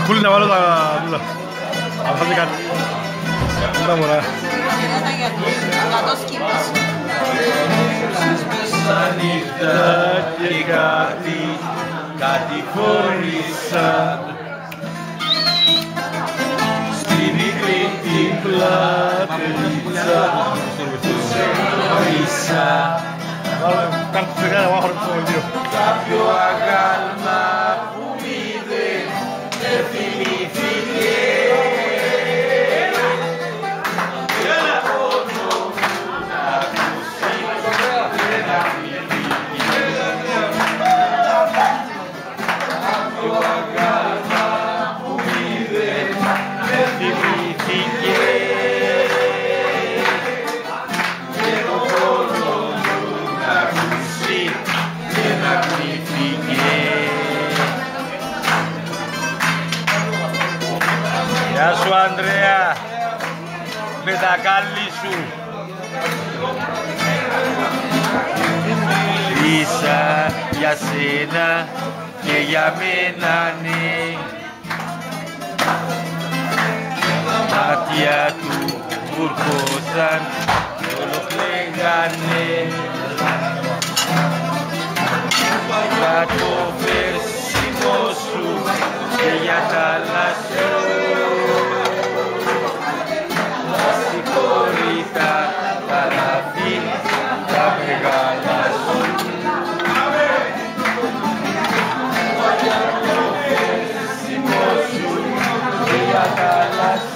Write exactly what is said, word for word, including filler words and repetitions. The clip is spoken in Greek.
σακούλι να βάλω τα τούτα. Αν φάτε κάτι. Τούτα μωρά. Στα νύχτα και κάτι, κάτι χώρισα στη μικρή την πλατελίτσα που σε γνώρισα. Κάποιο αγάλμα που είδε δεν θυμήθηκε. Γεια σου Ανδρέα, με τα κάλλη σου. Μίλησα για σένα και για μένα ναι. Μάτια του βουρκώσαν και όλο κλαίγανε. Για το περσινό σου και για τα άλλα σου. Τα συγχωρητά τα λαβή τα μεγάλα σου. Για το περσινό σου και για τα άλλα σου.